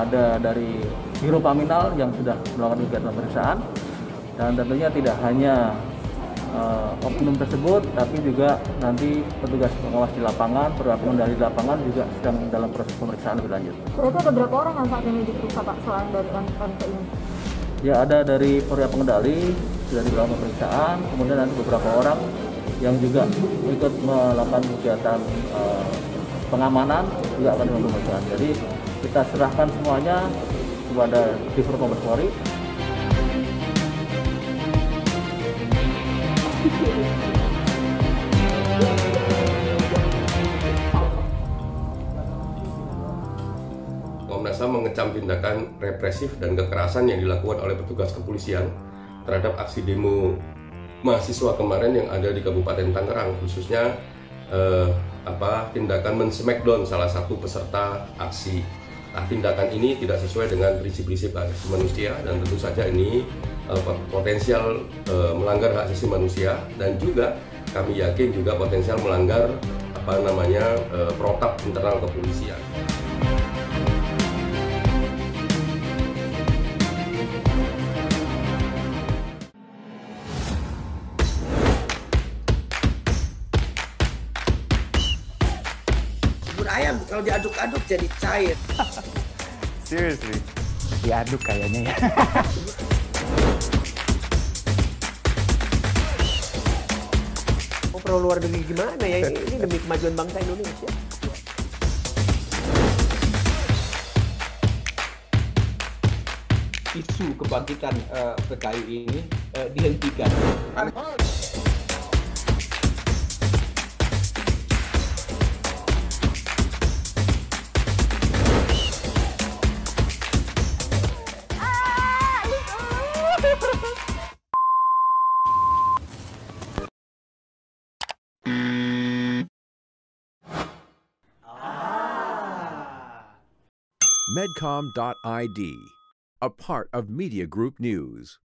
ada dari Biro Paminal yang sudah melakukan kegiatan pemeriksaan, dan tentunya tidak hanya oknum tersebut, tapi juga nanti petugas pengawas di lapangan, perwira pengendali di lapangan juga sedang dalam proses pemeriksaan lebih lanjut. Berarti ada berapa orang yang saat ini diperiksa Pak selain dari MT ini? Ya, ada dari perwira pengendali sudah dilakukan pemeriksaan, kemudian nanti beberapa orang yang juga ikut melakukan kegiatan pengamanan juga akan dilakukan pemeriksaan. Jadi kita serahkan semuanya kepada Divur Mabes Polri. Komnas HAM mengecam tindakan represif dan kekerasan yang dilakukan oleh petugas kepolisian terhadap aksi demo mahasiswa kemarin yang ada di Kabupaten Tangerang, khususnya tindakan men-smackdown salah satu peserta aksi. Nah, tindakan ini tidak sesuai dengan prinsip-prinsip hak asasi manusia, dan tentu saja ini potensial melanggar hak asasi manusia, dan juga kami yakin juga potensial melanggar protap internal kepolisian. Bubur ayam kalau diaduk-aduk jadi cair. Seriously, diaduk kayaknya ya. Mau perlu luar negeri gimana ya? Ini demi kemajuan bangsa Indonesia. Isu kebangkitan PKI ini dihentikan. Medcom.id, a part of Media Group News.